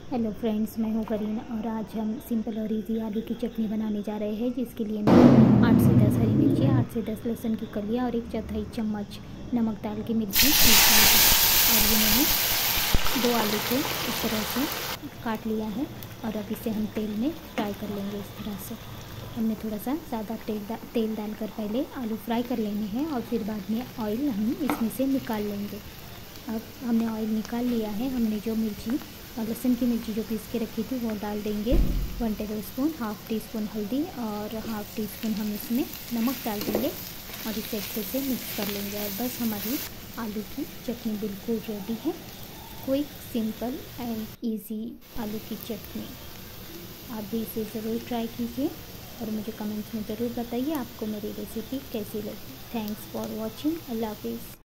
Hello friends, मैं हूँ करीन और आज हम सिंपल और इजी आलू की चटनी बनाने जा रहे हैं, जिसके लिए मैं 8 से 10 हरी मिर्ची, 8 से 10 लहसुन की कलियाँ और 1/4 चम्मच नमक डाल के मिर्ची पीस ली है। और ये मैंने 2 आलू को इस तरह से काट लिया है और अब इसे हम तेल में फ्राई कर लेंगे। इस तरह से हमने थोड़ा सा ज़्यादा तेल डालकर पहले आलू फ्राई कर लेने हैं और फिर बाद में ऑयल हम इसमें से निकाल लेंगे। अब हमने ऑयल निकाल लिया है। हमने जो मिर्ची और लहसुन की मिर्ची जो पीस के रखी थी वो डाल देंगे। 1 टेबलस्पून, हाफ़ टी स्पून हल्दी और हाफ़ टी स्पून हम इसमें नमक डाल देंगे और इसे अच्छे से मिक्स कर लेंगे। और बस हमारी आलू की चटनी बिल्कुल रेडी है। क्विक, सिंपल एंड इजी आलू की चटनी। आप भी इसे ज़रूर ट्राई कीजिए और मुझे कमेंट्स में ज़रूर बताइए आपको मेरी रेसिपी कैसी लगी। Thanks for watching. अल्लाह हाफिज़।